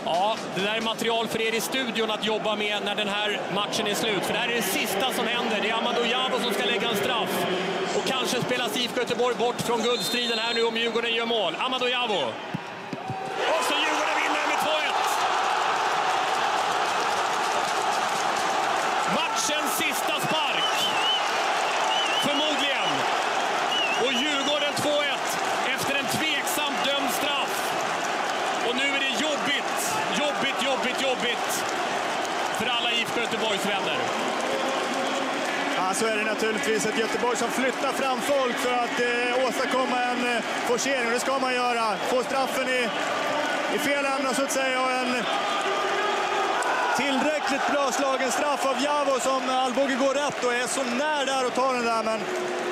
Ja, det där är material för er i studion att jobba med när den här matchen är slut. För det här är det sista som händer. Det är Amadou Diallo som ska lägga en straff. Och kanske spelas IFK Göteborg bort från guldstriden här nu om Djurgården gör mål. Amadou Diallo. Och så Djurgården vinner med 2-1. Matchens sista spark. Förmodligen. Och Djurgården 2-1 efter en tveksamt dömd straff. Och nu är det jobbigt för alla IFK Göteborgs vänner. Ja, så är det naturligtvis ett Göteborg som flyttar fram folk för att åstadkomma en forcering. Det ska man göra. Få straffen i fel ända så att säga. Och en tillräckligt bra slagen straff av Javo som Alvbåge går rätt och är så nära där och tar den där. Men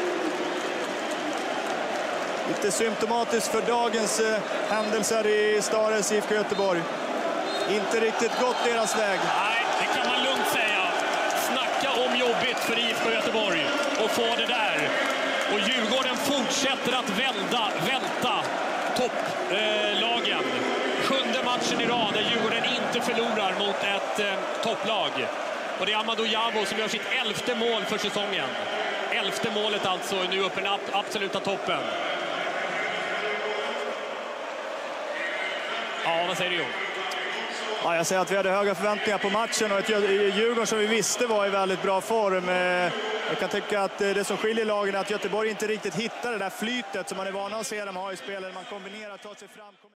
lite symptomatiskt för dagens händelser i Stares IFK Göteborg. Inte riktigt gått deras väg. Nej, det kan man lugnt säga. Snacka om jobbigt för IFK Göteborg och få det där. Och Djurgården fortsätter att välta topplagen. 7:e matchen i rad där Djurgården inte förlorar mot ett topplag. Och det är Amadou Diallo som gör sitt 11:e mål för säsongen. 11:e målet alltså nu uppe i den absoluta toppen. Ja, vad säger du? Ja, jag säger att vi hade höga förväntningar på matchen och ett Djurgården som vi visste var i väldigt bra form. Jag kan tycka att det som skiljer lagen är att Göteborg inte riktigt hittar det där flytet som man är vana att se dem ha i spelet. Man kombinerar, tar sig fram.